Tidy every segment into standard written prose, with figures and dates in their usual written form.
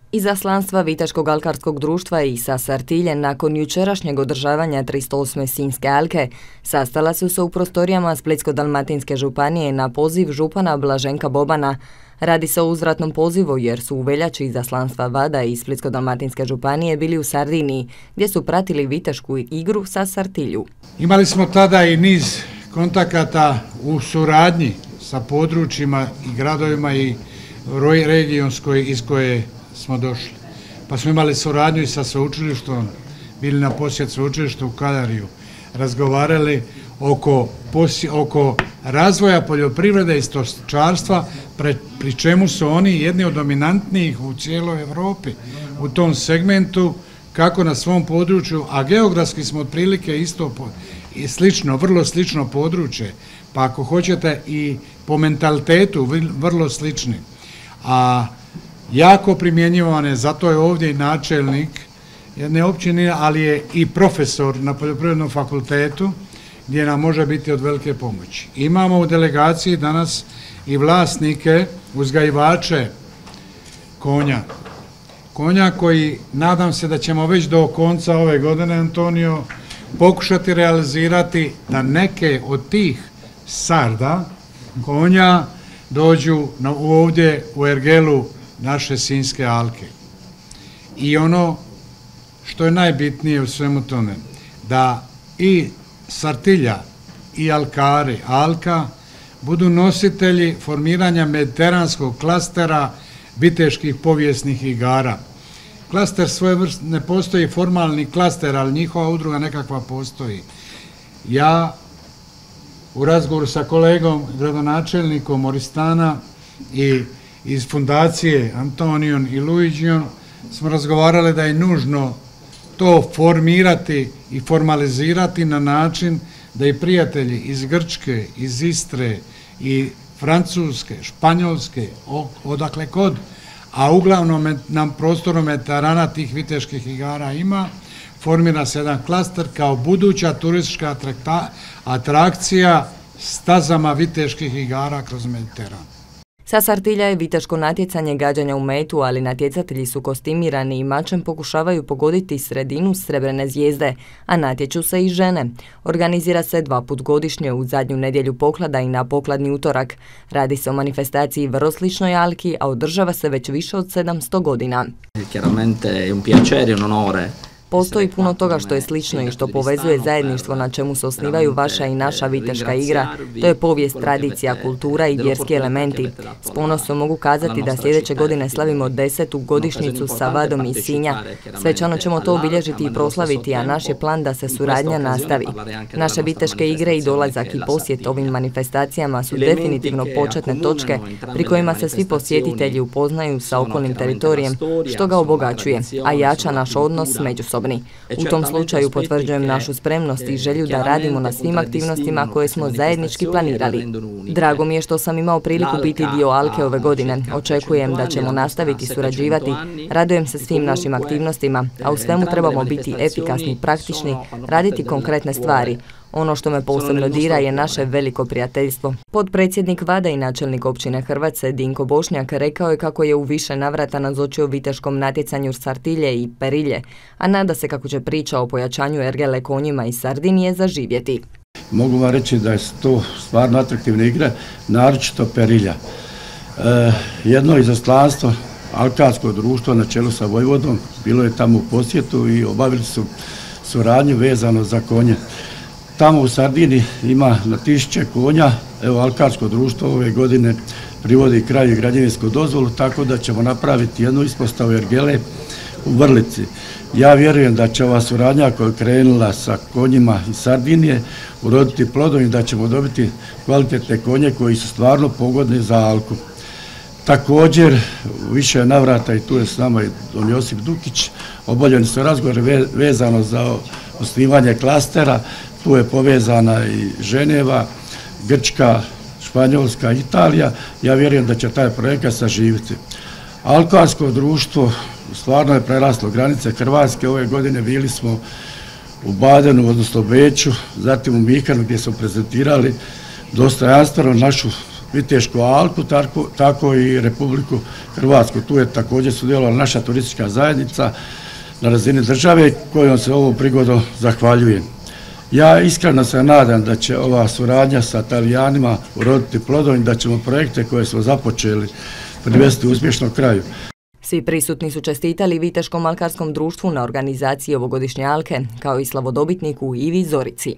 Izaslanstva Viteškog alkarskog društva i sa Sartilje nakon jučerašnjeg održavanja 308. Sinjske alke sastala su se u prostorijama Splitsko-dalmatinske županije na poziv župana Blaženka Bobana. Radi se o uzvratnom pozivu jer su u veljači izaslanstva Vada i Splitsko-dalmatinske županije bili u Sardiniji gdje su pratili vitešku igru sa Sartilju. Imali smo tada i niz kontakata u suradnji sa područjima i gradovima i regionskoj iz koje smo došli. Pa smo imali suradnju i sa sveučilištom, bili na posjet sveučilištu u Kadariju, razgovarali oko razvoja poljoprivrede i stočarstva, pri čemu su oni jedni od dominantnijih u cijeloj Europi u tom segmentu, kako na svom području, a geografski smo otprilike isto i slično, vrlo slično područje, pa ako hoćete i po mentalitetu vrlo slični. A jako primjenjivane, zato je ovdje i načelnik jedne općine, ali je i profesor na poljoprivrednom fakultetu, gdje nam može biti od velike pomoći. Imamo u delegaciji danas i vlasnike, uzgajivače konja koji nadam se da ćemo već do konca ove godine, Antonio, pokušati realizirati da neke od tih sarda konja dođu ovdje u ergelu naše Sinjske alke. I ono što je najbitnije u svemu tome, da i Sartilja i alkari, alka, budu nositelji formiranja mediteranskog klastera viteških povijesnih igara. Klaster svoje vrste, ne postoji formalni klaster, ali njihova udruga nekakva postoji. Ja u razgovoru sa kolegom, gradonačelnikom Oristana i iz fundacije Antonijom i Luigijom smo razgovarali da je nužno to formirati i formalizirati na način da i prijatelji iz Grčke, iz Istre i Francuske, Španjolske, odakle kod, a uglavnom nam prostoru Mediterana tih viteških igara ima, formira se jedan klaster kao buduća turistička atrakcija stazama viteških igara kroz Mediteran. Sa Sartilja je viteško natjecanje gađanja u metu, ali natjecatelji su kostimirani i mačem pokušavaju pogoditi sredinu srebrene zvijezde, a natječu se i žene. Organizira se 2 puta godišnje u zadnju nedjelju poklada i na pokladni utorak. Radi se o manifestaciji vrlo sličnoj alki, a održava se već više od 700 godina. Postoji puno toga što je slično i što povezuje zajedništvo na čemu se osnivaju vaša i naša viteška igra. To je povijest, tradicija, kultura i vjerski elementi. S ponosom mogu kazati da sljedeće godine slavimo 10. godišnjicu sa Vadom iz Sinja. Svečano ćemo to obilježiti i proslaviti, a naš je plan da se suradnja nastavi. Naše viteške igre i dolazak i posjet ovim manifestacijama su definitivno početne točke pri kojima se svi posjetitelji upoznaju sa okolnim teritorijem, što ga obogaćuje, a jača naš odnos međusobno. U tom slučaju potvrđujem našu spremnost i želju da radimo na svim aktivnostima koje smo zajednički planirali. Drago mi je što sam imao priliku biti dio alke ove godine. Očekujem da ćemo nastaviti surađivati. Radujem se svim našim aktivnostima, a u svemu trebamo biti efikasni, praktični, raditi konkretne stvari. Ono što me posebno dira je naše veliko prijateljstvo. Potpredsjednik Vada i načelnik općine Hrvace Dinko Bošnjak rekao je kako je u više navrata nazočio viteškom natjecanju Sartilje i Perilje, a nada se kako će priča o pojačanju ergele konjima iz Sardinije zaživjeti. Mogu vam reći da je to stvarno atraktivne igre, naročito Perilja. Jedno izaslanstvo alkarskog društva na čelu sa Vojvodom bilo je tamo u posjetu i obavili su suradnju vezano za konje. Tamo u Sardini ima na 1000 konja, evo alkarsko društvo ove godine privodi kraju građevinsku dozvolu, tako da ćemo napraviti jednu ispostavu ergele u Vrlici. Ja vjerujem da će ova suradnja koja je krenula sa konjima iz Sardinije uroditi plodom i da ćemo dobiti kvalitetne konje koji su stvarno pogodni za alku. Također, više navrata i tu je s nama i don Josip Dukić, obavljeni su razgovori vezano za osnivanje klastera. Tu je povezana i Ženeva, Grčka, Španjolska, Italija. Ja vjerujem da će taj projekat saživiti. Alkarsko društvo stvarno je preraslo granice Hrvatske. Ove godine bili smo u Badenu, odnosno Beču, zatim u Mihanu gdje smo prezentirali dostojanstveno našu Vitešku Alku, tako i Republiku Hrvatsku. Tu je također sudjelovala naša turistička zajednica na razini države kojom se ovom prigodom zahvaljujem. Ja iskreno se nadam da će ova suradnja sa Talijanima uroditi plodom i da ćemo projekte koje smo započeli privesti uspješno kraju. Svi prisutni su čestitali Viteškom alkarskom društvu na organizaciji ovogodišnje alke, kao i slavodobitniku Ivi Zorici.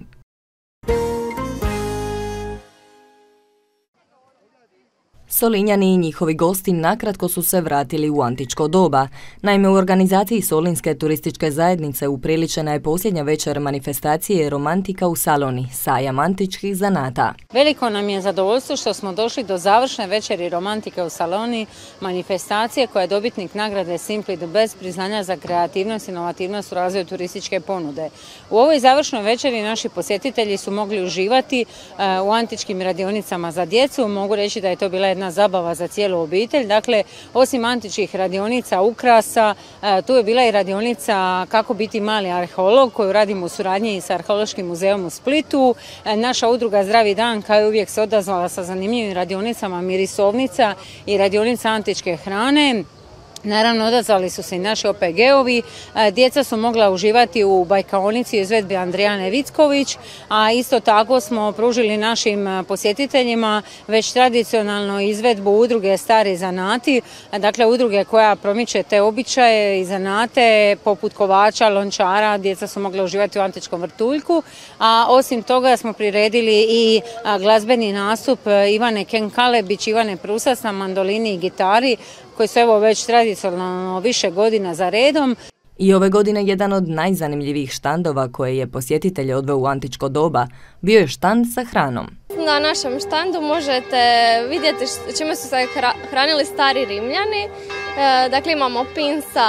Solinjani i njihovi gosti nakratko su se vratili u antičko doba. Naime, u organizaciji Solinske turističke zajednice upriličena je posljednja večer manifestacije Romantika u Saloni, sajam antičkih zanata. Veliko nam je zadovoljstvo što smo došli do završne večeri Romantike u Saloni, manifestacije koja je dobitnik nagrade Simply the Best priznanja za kreativnost i inovativnost u razvoju turističke ponude. U ovoj završnoj večeri naši posjetitelji su mogli uživati u antičkim radionicama za djecu. Mogu reći da je to bila jedna zabava za cijelu obitelj. Dakle, osim antičkih radionica, ukrasa, tu je bila i radionica kako biti mali arheolog koju radimo u suradnji sa Arheološkim muzejom u Splitu. Naša udruga Zdravi dan kao i uvijek se odazvala sa zanimljivim radionicama mirisovnica i radionica antičke hrane. Naravno, odazvali su se i naši OPG-ovi. Djeca su mogla uživati u bajkaonici u izvedbi Andrijane Vicković, a isto tako smo pružili našim posjetiteljima već tradicionalno izvedbu udruge Stari zanati, dakle udruge koja promiče te običaje i zanate poput kovača, lončara. Djeca su mogla uživati u antičkom vrtuljku, a osim toga smo priredili i glazbeni nastup Ivane Ken-Kalebić, Ivane Prusac na mandolini i gitari, koji su evo već tradicionalno više godina za redom. I ove godine jedan od najzanimljivih štandova koje je posjetitelje odveo u antičko doba bio je štand sa hranom. Na našem štandu možete vidjeti čime su se hranili stari Rimljani. Dakle, imamo pinsa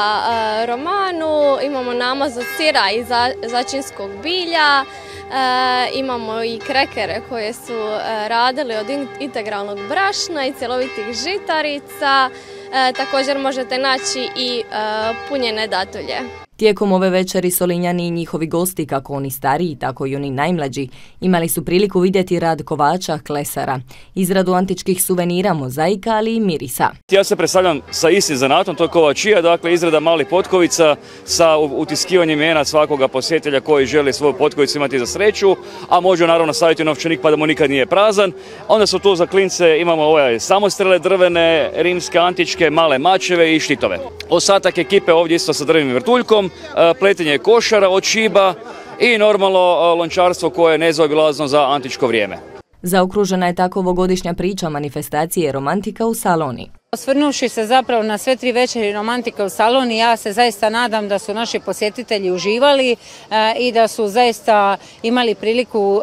romanu, imamo namaz od sira i začinskog bilja, imamo i krekere koje su radili od integralnog brašna i cjelovitih žitarica. Također možete naći i punjene datulje. Tijekom ove večeri Solinjani i njihovi gosti, kako oni stariji, tako i oni najmlađi, imali su priliku vidjeti rad kovača, klesara, izradu antičkih suvenira, mozaika, ali i mirisa. Ja se predstavljam sa istim zanatom, to je kovačija, dakle izrada malih potkovica sa utiskivanjem imena svakoga posjetitelja koji želi svoju potkovicu imati za sreću, a može naravno staviti novčanik pa da mu nikad nije prazan. Onda su tu za klince imamo samostrele drvene, rimske, antičke, male mačeve i štitove. Ostatak ekipe ovdje isto sa drvenim vrtuljkom, pletenje košara od šiba i normalno lončarstvo koje je nezaobilazno za antičko vrijeme. Zaokružena je tako ovogodišnja priča manifestacije Romantika u Saloni. Osvrnuši se zapravo na sve 3 večeri Romantike u Saloni, ja se zaista nadam da su naši posjetitelji uživali i da su zaista imali priliku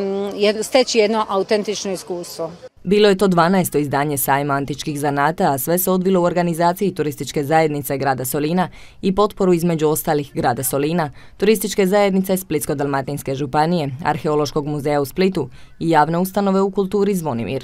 steći jedno autentično iskustvo. Bilo je to 12. izdanje sajma antičkih zanata, a sve se odvilo u organizaciji turističke zajednice grada Solina i potporu između ostalih grada Solina, turističke zajednice Splitsko-dalmatinske županije, Arheološkog muzeja u Splitu i javne ustanove u kulturi Zvonimir.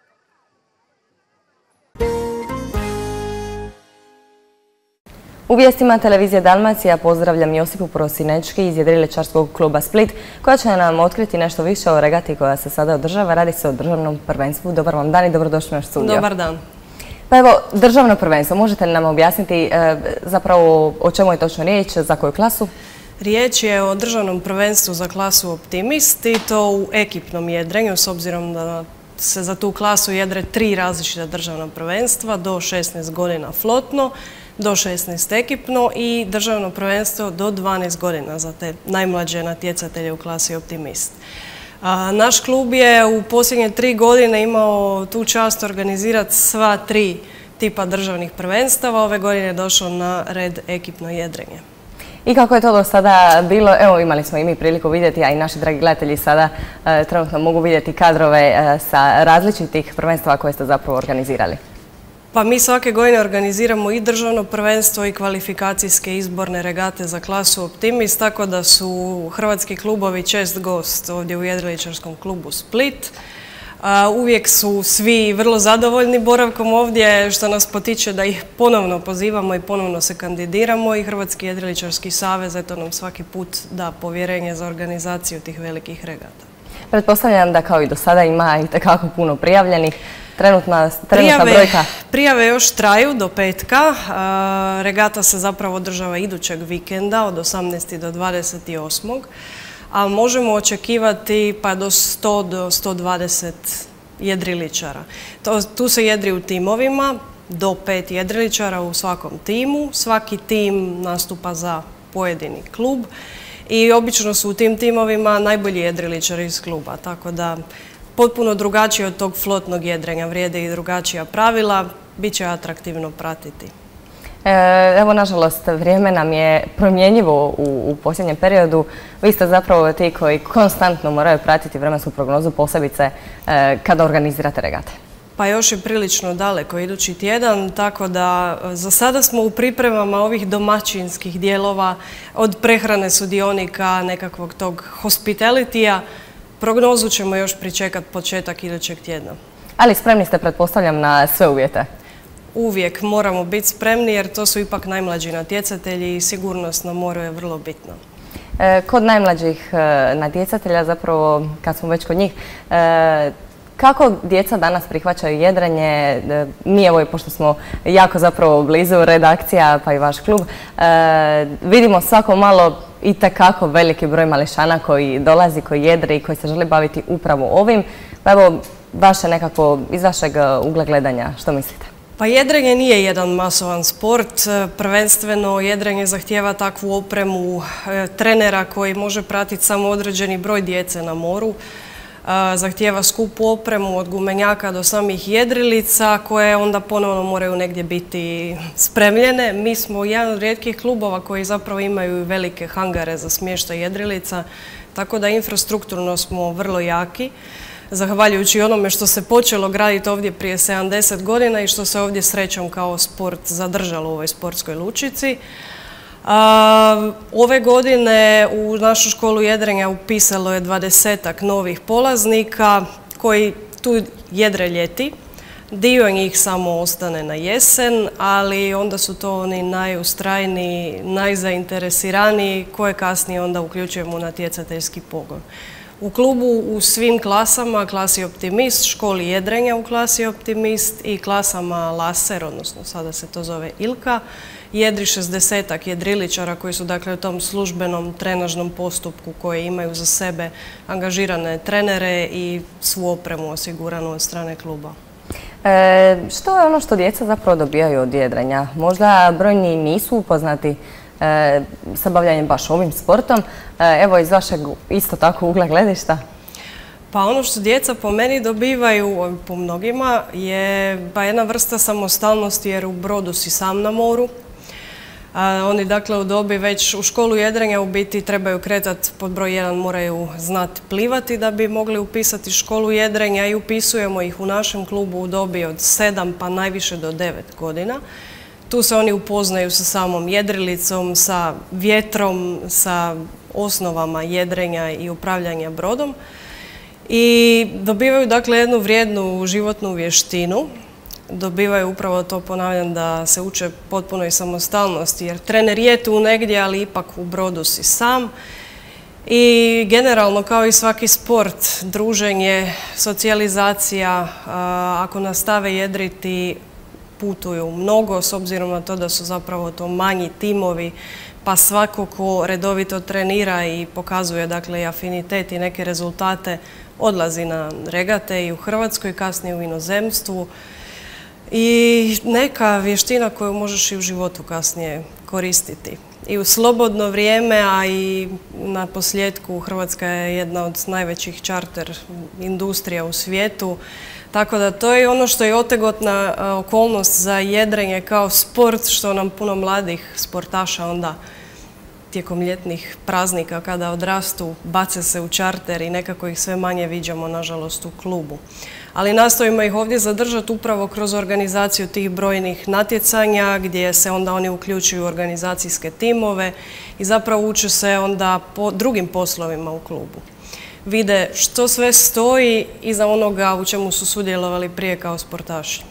U vijestima Televizije Dalmacija pozdravljam Josipu Prosinečki iz jedriličarskog kluba Split, koja će nam otkriti nešto više o regati koja se sada održava. Radi se o državnom prvenstvu. Dobar vam dan i dobrodošli u naš studio. Dobar dan. Pa evo, državno prvenstvo, možete li nam objasniti zapravo o čemu je točno riječ, za koju klasu? Riječ je o državnom prvenstvu za klasu Optimist i to u ekipnom jedrenju, s obzirom da se za tu klasu jedre 3 različita državna prvenstva, do 16 godina flotno, do 16 ekipno i državno prvenstvo do 12 godina za te najmlađe natjecatelje u klasi Optimist. Naš klub je u posljednje 3 godine imao tu čast organizirati sva 3 tipa državnih prvenstava. Ove godine je došlo na red ekipno jedrenje. I kako je to do sada bilo? Evo, imali smo i mi priliku vidjeti, a i naši dragi gledatelji sada trenutno mogu vidjeti kadrove sa različitih prvenstava koje ste zapravo organizirali. Pa mi svake godine organiziramo i državno prvenstvo i kvalifikacijske izborne regate za klasu Optimist, tako da su hrvatski klubovi čest gost ovdje u jedriličarskom klubu Split. Uvijek su svi vrlo zadovoljni boravkom ovdje, što nas potiče da ih ponovno pozivamo i ponovno se kandidiramo i Hrvatski jedriličarski savez eto nam svaki put da povjerenje za organizaciju tih velikih regata. Pretpostavljam da kao i do sada ima i takako puno prijavljenih. Trenutna brojka? Prijave još traju do petka. Regata se zapravo održava idućeg vikenda od 18. do 28. A možemo očekivati pa do 100 do 120 jedriličara. Tu se jedri u timovima, do 5 jedriličara u svakom timu. Svaki tim nastupa za pojedini klub i obično su u tim timovima najbolji jedriličari iz kluba, tako da potpuno drugačije od tog flotnog jedrenja, vrijede i drugačija pravila, bit će atraktivno pratiti. Evo, nažalost, vrijeme nam je promjenjivo u posljednjem periodu. Vi ste zapravo ti koji konstantno moraju pratiti vremensku prognozu, posebice kada organizirate regate. Pa još je prilično daleko idući tjedan, tako da za sada smo u pripremama ovih domaćinskih dijelova, od prehrane sudionika, nekakvog tog hospitalitija. Prognozu ćemo još pričekati početak idućeg tjedna. Ali spremni ste, pretpostavljam, na sve uvjete? Uvijek moramo biti spremni jer to su ipak najmlađi natjecatelji i sigurnost na moru je vrlo bitna. Kod najmlađih natjecatelja, zapravo kad smo već kod njih, kako djeca danas prihvaćaju jedrenje? Mi, evo, pošto smo jako zapravo blizu redakcija, pa i vaš klub, vidimo svako malo i tekako veliki broj mališana koji dolazi, koji jedre i koji se žele baviti upravo ovim. Pa evo, vaše nekako, iz vašeg ugla gledanja, što mislite? Pa jedrenje nije jedan masovan sport. Prvenstveno jedrenje zahtijeva takvu opremu trenera koji može pratiti samo određeni broj djece na moru. Zahtijeva skupu opremu od gumenjaka do samih jedrilica koje onda ponovno moraju negdje biti spremljene. Mi smo jedan od rijetkih klubova koji zapravo imaju velike hangare za smještaj jedrilica, tako da infrastrukturno smo vrlo jaki, zahvaljujući onome što se počelo graditi ovdje prije 70 godina i što se ovdje srećom kao sport zadržalo u ovoj sportskoj lučici. Ove godine u našu školu jedrenja upisalo je 20-ak novih polaznika koji tu jedre ljeti. Dio njih samo ostane na jesen, ali onda su to oni najustrajniji, najzainteresiraniji koje kasnije onda uključujemo u natjecateljski pogon. U klubu u svim klasama, klasi Optimist, školi jedrenja u klasi Optimist i klasama Laser, odnosno sada se to zove Ilka, jedri 60-ak jedriličara koji su dakle u tom službenom trenažnom postupku koji imaju za sebe angažirane trenere i svu opremu osiguranu od strane kluba. Što je ono što djeca zapravo dobijaju od jedrenja? Možda brojni nisu upoznati sa bavljanjem baš ovim sportom. Evo, iz vašeg isto tako ugla gledišta. Pa ono što djeca po meni dobivaju, po mnogima, je jedna vrsta samostalnosti jer u brodu si sam na moru. Oni dakle u dobi već u školu jedrenja u biti trebaju kretati, pod broj 1 moraju znati plivati da bi mogli upisati školu jedrenja i upisujemo ih u našem klubu u dobi od 7 pa najviše do 9 godina. Tu se oni upoznaju sa samom jedrilicom, sa vjetrom, sa osnovama jedrenja i upravljanja brodom i dobivaju dakle jednu vrijednu životnu vještinu. Dobivaju upravo to, ponavljam, da se uče potpunoj samostalnosti jer trener je tu negdje, ali ipak u brodu si sam. I generalno, kao i svaki sport, druženje, socijalizacija, ako nastave jedriti, putuju mnogo, s obzirom na to da su zapravo to manji timovi, pa svako ko redovito trenira i pokazuje dakle i afinitet i neke rezultate, odlazi na regate i u Hrvatskoj, kasnije u inozemstvu. I neka vještina koju možeš i u životu kasnije koristiti. I u slobodno vrijeme, a i na posljedku Hrvatska je jedna od najvećih čarter industrija u svijetu. Tako da to je ono što je otegotna okolnost za jedrenje kao sport, što nam puno mladih sportaša onda tijekom ljetnih praznika kada odrastu bace se u čarter i nekako ih sve manje viđamo, nažalost, u klubu. Ali nastojimo ih ovdje zadržati upravo kroz organizaciju tih brojnih natjecanja gdje se onda oni uključuju u organizacijske timove i zapravo uče se onda po drugim poslovima u klubu. Vide što sve stoji iza onoga u čemu su sudjelovali prije kao sportaši.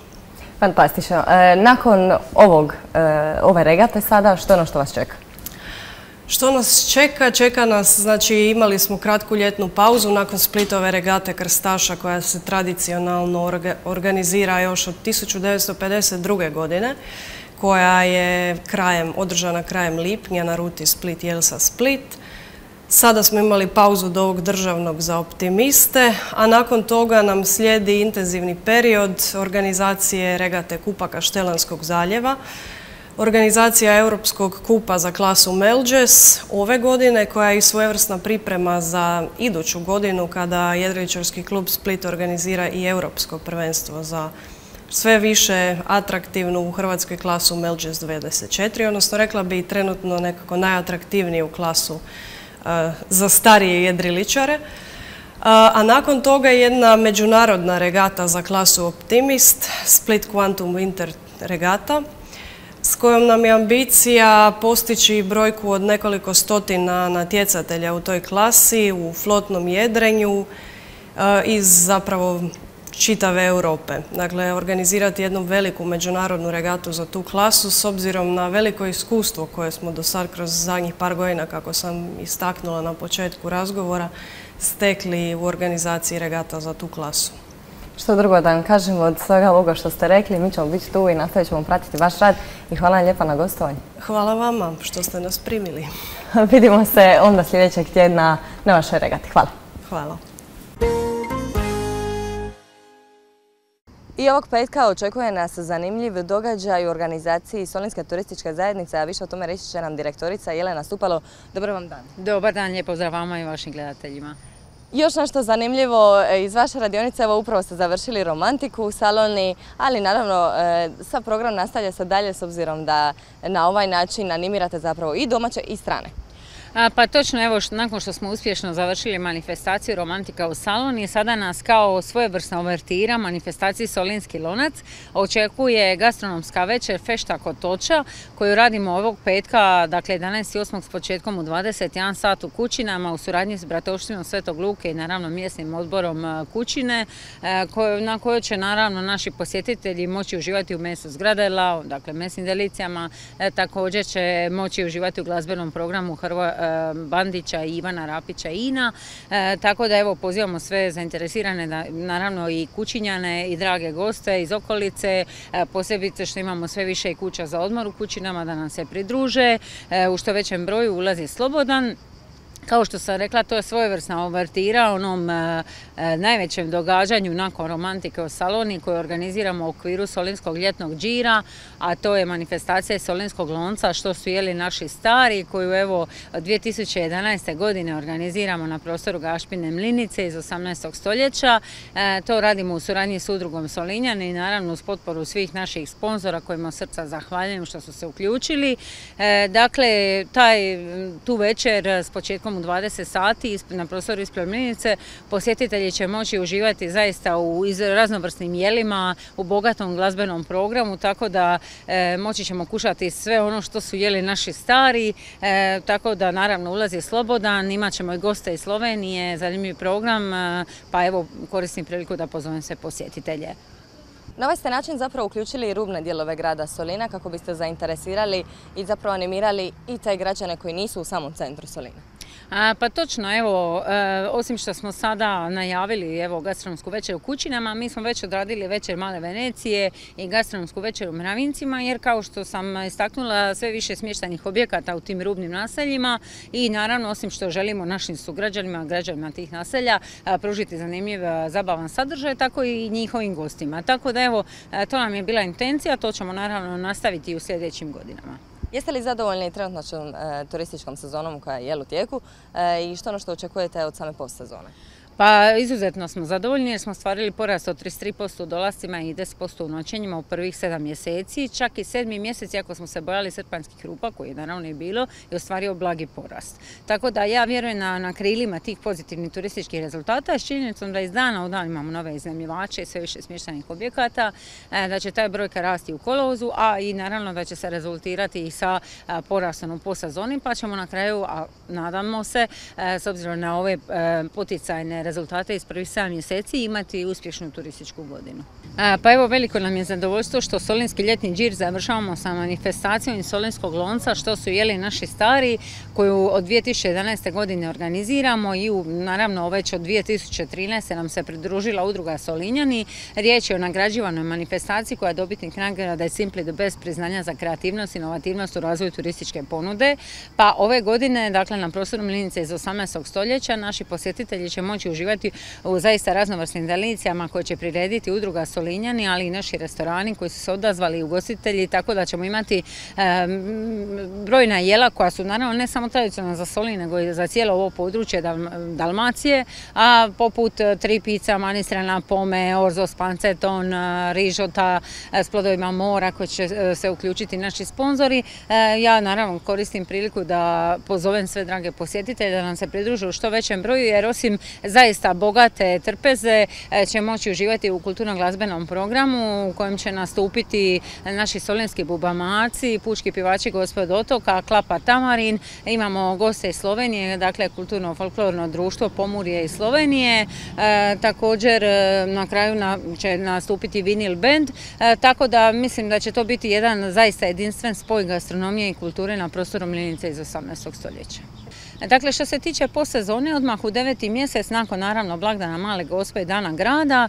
Fantastično. Nakon ove regate sada, što je ono što vas čeka? Što nas čeka? Čeka nas, znači imali smo kratku ljetnu pauzu nakon Splitove regate krstaša koja se tradicionalno organizira još od 1952. godine, koja je održana krajem lipnja na ruti Split-Jelsa-Split. Sada smo imali pauzu do ovog državnog za optimiste, a nakon toga nam slijedi intenzivni period organizacije regate Kupa Kaštelanskog zaljeva, organizacija Europskog kupa za klasu Melđes ove godine, koja je i svojevrsna priprema za iduću godinu kada jedriličarski klub Split organizira i Europsko prvenstvo za sve više atraktivnu u Hrvatskoj klasu Melđes 24, odnosno rekla bi trenutno nekako najatraktivniju klasu za starije jedriličare. A nakon toga je jedna međunarodna regata za klasu Optimist, Split Quantum Winter regata, s kojom nam je ambicija postići brojku od nekoliko stotina natjecatelja u toj klasi, u flotnom jedrenju iz zapravo čitave Europe. Dakle, organizirati jednu veliku međunarodnu regatu za tu klasu s obzirom na veliko iskustvo koje smo do sad kroz zadnjih par godina, kako sam istaknula na početku razgovora, stekli u organizaciji regata za tu klasu. Što drugo da vam kažem od svega ovoga što ste rekli, mi ćemo biti tu i nastavit ćemo pratiti vaš rad i hvala vam lijepa na gostovanju. Hvala vama što ste nas primili. Vidimo se onda sljedećeg tjedna na vašoj regati. Hvala. Hvala. I ovog petka očekuje nas zanimljiv događaj u organizaciji Solinske turističke zajednice, a više o tome reći će nam direktorica Jelena Stupalo. Dobar vam dan. Dobar dan, lijep pozdrav vama i vašim gledateljima. Još nešto zanimljivo iz vaše radionice, evo upravo ste završili romantiku u Saloni, ali naravno sav program nastavlja se dalje s obzirom da na ovaj način animirate zapravo i domaće i strane. Pa točno, evo, nakon što smo uspješno završili manifestaciju Romantika u Saloni, sada nas kao svojevrsna uvertira manifestaciji Solinski lonac očekuje gastronomska večer Fešta Kotoča, koju radimo ovog petka, dakle 11.8. s početkom u 21 sat u Kućinama u suradnji s Bratovštinom Svetog Luke i naravno mjesnim odborom Kućine, na kojoj će naravno naši posjetitelji moći uživati u mesu zgradela, dakle mesnim delicijama, također će moći uživati u glazbenom programu Bandića, Ivana Rapića i Ina, tako da evo pozivamo sve zainteresirane, naravno i Kućinjane i drage goste iz okolice, posebice što imamo sve više i kuća za odmor u Kućinama da nam se pridruže, u što većem broju ulaz je slobodan. Kao što sam rekla, to je svojevrsna uvertira onom najvećem događanju nakon romantike u Saloni koju organiziramo u okviru Solinskog ljetnog džira, a to je manifestacija Solinskog lonca što su jeli naši stari, koju evo 2011. godine organiziramo na prostoru Gašpine mlinice iz 18. stoljeća. To radimo u suradnji s udrugom Solinjani i naravno uz potporu svih naših sponzora kojima od srca zahvaljujem što su se uključili. Dakle, tu večer s početkom u 20 sati na prostoru ispred mlinice posjetitelji će moći uživati zaista u raznovrsnim jelima, u bogatom glazbenom programu, tako da moći ćemo kušati sve ono što su jeli naši stari, tako da naravno ulaz je slobodan, imat ćemo i goste iz Slovenije, zanimljiv program, pa evo koristim priliku da pozovem sve posjetitelje. Na ovaj ste način zapravo uključili i rubne dijelove grada Solina kako biste zainteresirali i zapravo animirali i te građane koji nisu u samom centru Solina. Pa točno, evo, osim što smo sada najavili evo gastronomsku večer u Kućinama, mi smo već odradili večer Male Venecije i gastronomsku večer u Mravincima, jer kao što sam istaknula, sve više smještajnih objekata u tim rubnim naseljima i naravno osim što želimo našim sugrađanima, građanima tih naselja pružiti zanimljiv, zabavan sadržaj, tako i njihovim gostima. Tako da evo, to nam je bila intencija, to ćemo naravno nastaviti i u sljedećim godinama. Jeste li zadovoljni trenutnoćnom turističkom sezonom koja je u tijeku i što ono što očekujete od same postsezone? Pa izuzetno smo zadovoljni jer smo ostvarili porast od 33% u dolascima i 10% u noćenjima u prvih 7 mjeseci. Čak i 7. mjesec, iako smo se bojali srpanjskih rupa, koji je naravno i bilo, je ostvario blagi porast. Tako da ja vjerujem na krilima tih pozitivnih turističkih rezultata s činjenicom da iz dana u dan imamo nove iznajmljivače i sve više smještajnih objekata, da će taj brojka rasti u kolovozu, a i naravno da će se rezultirati i sa porastom u postsezoni, pa ćemo na kraju, a nadamo se, s obzirom na ove poticajne rezultate rezultate iz prvih 7 mjeseci i imati uspješnu turističku godinu. Pa evo, veliko nam je zadovoljstvo što Solinski ljetni džir završavamo sa manifestacijom iz Solinskog lonca Što su jeli naši stari, koju od 2011. godine organiziramo i naravno već od 2013. nam se pridružila udruga Solinjani. Riječ je o nagrađivanoj manifestaciji koja je dobitnik nagrade Simply the Best priznanja za kreativnost i inovativnost u razvoju turističke ponude. Pa ove godine, dakle na prostoru Mlinice iz 18. stoljeća, naši posjetitelji će moći uživati u zaista raznovrsnim delicijama koje će prirediti udruga Solinjani, ali i naši restorani koji su se odazvali i ugostitelji, tako da ćemo imati brojna jela koja su naravno ne samo tradicionalna za Solin, nego i za cijelo ovo područje Dalmacije, a poput 3 pizza, manistra pome, orzo s panceton, rižota s plodovima mora koji će se uključiti naši sponzori. Ja naravno koristim priliku da pozovem sve drage posjetitelje da nam se pridruže u što većem broju, jer osim zaista bogate trpeze će moći uživati u kulturno-glazbenom programu u kojem će nastupiti naši solinski bubamarci, pučki pjevači Gospod otoka, Klapa Tamarin, imamo goste iz Slovenije, dakle kulturno-folklorno društvo Pomurje iz Slovenije, također na kraju će nastupiti Vinil band, tako da mislim da će to biti jedan zaista jedinstven spoj gastronomije i kulture na prostoru Mlinice iz 18. stoljeća. Dakle, što se tiče postsezone, odmah u 9. mjesec, nakon naravno blagdana Male Gospe i Dana grada,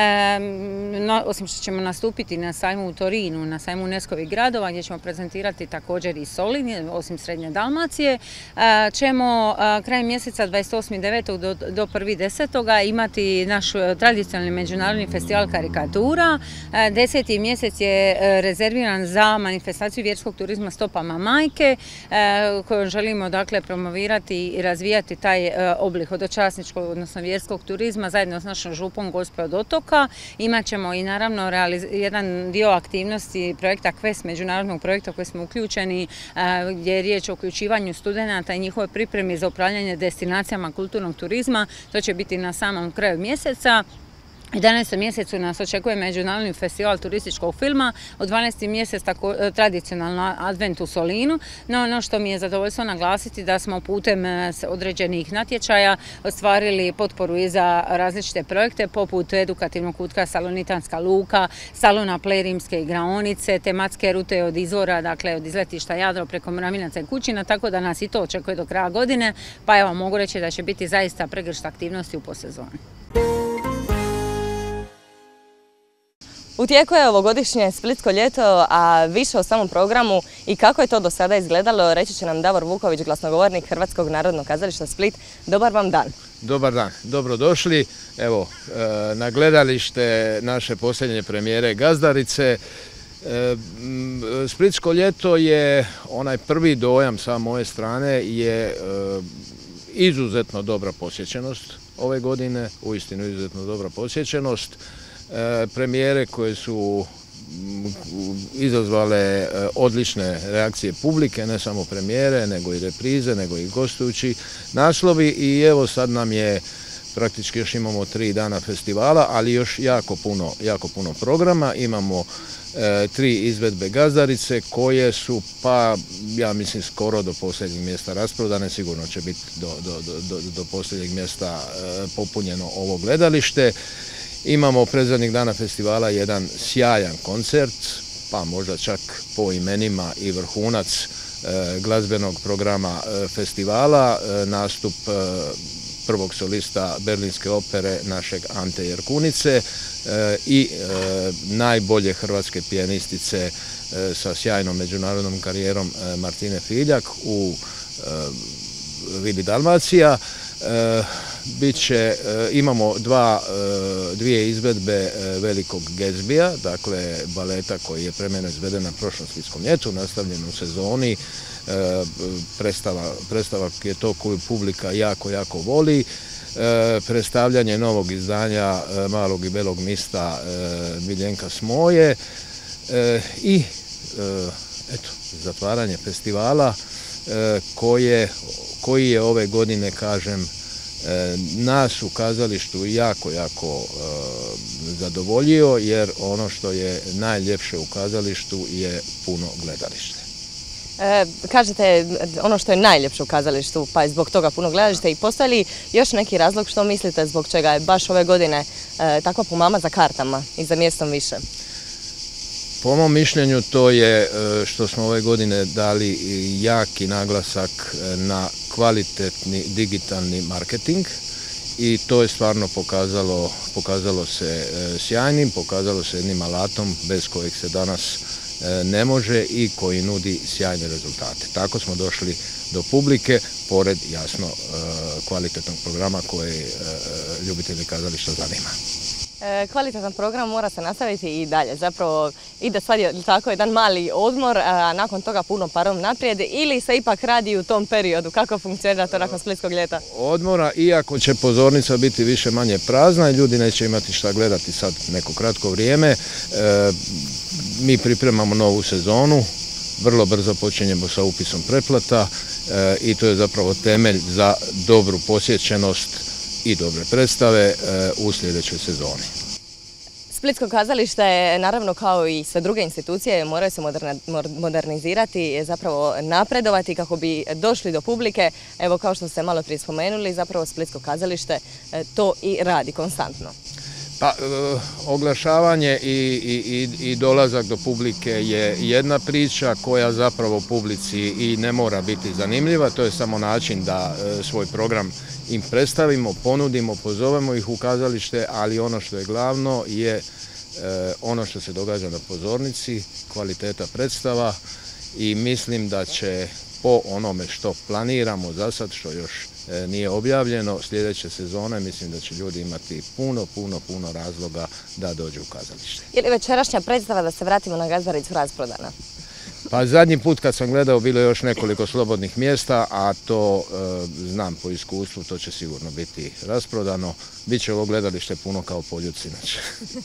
osim što ćemo nastupiti na sajmu u Torinu, na sajmu UNESCO-vih gradova, gdje ćemo prezentirati također i Solin, osim Srednje Dalmacije, ćemo krajem mjeseca 28.9. do 1.10. imati naš tradicionalni međunarodni festival karikatura. 10. mjesec je rezerviran za manifestaciju vjerskog turizma Stopama majke, koju želimo dakle promovirati i razvijati taj oblik hodočasničkog, odnosno vjerskog turizma zajedno s našom župom Gospod otoka. Imaćemo i naravno jedan dio aktivnosti projekta Quest, međunarodnog projekta koji smo uključeni, gdje je riječ o uključivanju studenata i njihove pripremi za upravljanje destinacijama kulturnog turizma. To će biti na samom kraju mjeseca. U 11. mjesecu nas očekuje Međunarodni festival turističkog filma, od 12. mjesec tradicionalna advent u Solinu, no ono što mi je zadovoljstvo naglasiti da smo putem određenih natječaja ostvarili potporu i za različite projekte poput edukativnog kutka Salonitanska luka, salona Plerimske igraonice, tematske rute od izvora, dakle od izletišta Jadro preko Mraminaca i Kućina, tako da nas i to očekuje do kraja godine, pa evo mogu reći da će biti zaista pregršt aktivnosti u postsezoni. U tijeku je ovogodišnje Splitsko ljeto, a više o samom programu i kako je to do sada izgledalo reći će nam Davor Vuković, glasnogovornik Hrvatskog narodnog kazališta Split. Dobar vam dan. Dobar dan, dobrodošli. Evo, na gledalište naše posljednje premijere Gazdarice. Splitsko ljeto je, onaj prvi dojam sa moje strane, je izuzetno dobra posjećenost ove godine, uistinu izuzetno dobra posjećenost. Premijere koje su izazvale odlične reakcije publike, ne samo premijere, nego i reprize, nego i gostujući naslovi i evo sad nam je praktički još imamo 3 dana festivala, ali još jako puno programa. Imamo 3 izvedbe Gazdarice koje su, pa ja mislim, skoro do posljednjeg mjesta rasprodane, sigurno će biti do posljednjeg mjesta popunjeno ovo gledalište. Imamo predzadnjeg dana festivala jedan sjajan koncert, pa možda čak po imenima i vrhunac glazbenog programa festivala, nastup prvog solista Berlinske opere našeg Ante Jerkunice i najbolje hrvatske pijanistice sa sjajnom međunarodnom karijerom Martine Filjak u Vidi Dalmacija. Imamo dvije izvedbe Velikog Gatsbya, dakle baleta koji je premijerno izveden na prošlom Splitskom ljetu, nastavljen u sezoni. Predstavak je to koju publika jako voli. Predstavljanje novog izdanja Malog i belog mista Miljenka Smoje i zatvaranje festivala koji je ove godine, kažem, nas u kazalištu jako zadovoljio, jer ono što je najljepše u kazalištu je puno gledalište. Kažete ono što je najljepše u kazalištu, pa je zbog toga puno gledalište, i postoji li još neki razlog što mislite zbog čega je baš ove godine takva pomama za kartama i za mjestom više? Po mom mišljenju to je što smo ove godine dali jaki naglasak na kvalitetni digitalni marketing i to je stvarno pokazalo se sjajnim, pokazalo se jednim alatom bez kojeg se danas ne može i koji nudi sjajne rezultate. Tako smo došli do publike, pored jasno kvalitetnog programa koje ljubitelji kazališta zanima. Kvalitetan program mora se nastaviti i dalje. Zapravo ide sad tako jedan mali odmor, a nakon toga puno parom naprijed, ili se ipak radi u tom periodu? Kako funkcionira to nakon splitskog ljeta? Odmora, iako će pozornica biti više manje prazna i ljudi neće imati šta gledati sad neko kratko vrijeme, mi pripremamo novu sezonu, vrlo brzo počinjemo sa upisom pretplata i to je zapravo temelj za dobru posjećenost i dobre predstave u sljedećoj sezoni. Splitsko kazalište je, naravno kao i sve druge institucije, moraju se modernizirati, zapravo napredovati kako bi došli do publike. Evo, kao što ste malo prije spomenuli, zapravo Splitsko kazalište to i radi konstantno. Pa, oglašavanje i dolazak do publike je jedna priča koja zapravo publici i ne mora biti zanimljiva, to je samo način da svoj program im predstavimo, ponudimo, pozovemo ih u kazalište, ali ono što je glavno je ono što se događa na pozornici, kvaliteta predstava i mislim da će po onome što planiramo za sad, što još nije objavljeno, sljedeće sezone mislim da će ljudi imati puno razloga da dođu u kazalište. Je li večerašnja predstava, da se vratimo na Gazdaricu, rasprodana? Pa zadnji put kad sam gledao bilo je još nekoliko slobodnih mjesta, a to znam po iskustvu, to će sigurno biti rasprodano. Biće ovo gledalište puno kao Poljud sinoć.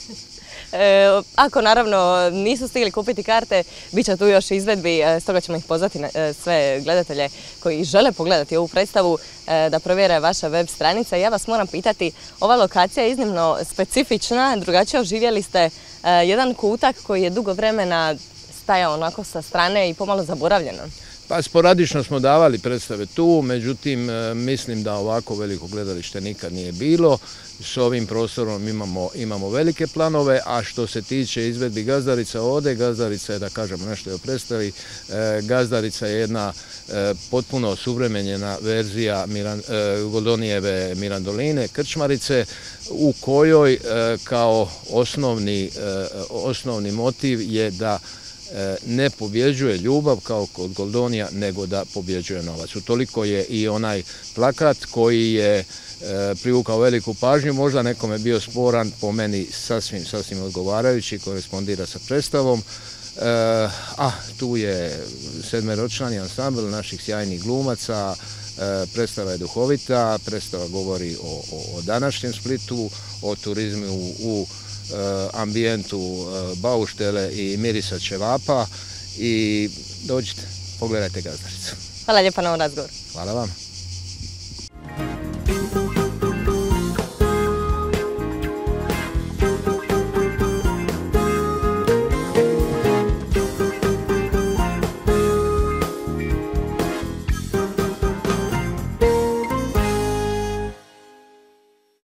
Ako naravno nisu stigli kupiti karte, bit će tu još izvedbi, stoga ćemo ih pozvati sve gledatelje koji žele pogledati ovu predstavu da provjere vaša web stranica. Ja vas moram pitati, ova lokacija je iznimno specifična, drugačije oživjeli ste jedan kutak koji je dugo vremena stajao onako sa strane i pomalo zaboravljeno. Pa sporadično smo davali predstave tu, međutim mislim da ovako veliko gledalište nikad nije bilo. S ovim prostorom imamo velike planove, a što se tiče izvedbi Gazdarica ovdje, Gazdarica je, da kažemo nešto o predstavi, Gazdarica je jedna potpuno suvremenjena verzija Goldonijeve Mirandoline, Krčmarice, u kojoj kao osnovni motiv je da ne pobjeđuje ljubav kao kod Goldonija, nego da pobjeđuje novac. Utoliko je i onaj plakat koji je privukao veliku pažnju, možda nekome bio sporan, po meni sasvim odgovarajući, korespondira sa predstavom. A tu je sedmeročlani ansambl naših sjajnih glumaca, predstava je duhovita, predstava govori o današnjem Splitu, o turizmu u ambijentu bauštele i mirisa ćevapa i dođite, pogledajte Gazdaricu. Hvala lijepa na ovom razgovoru. Hvala vam.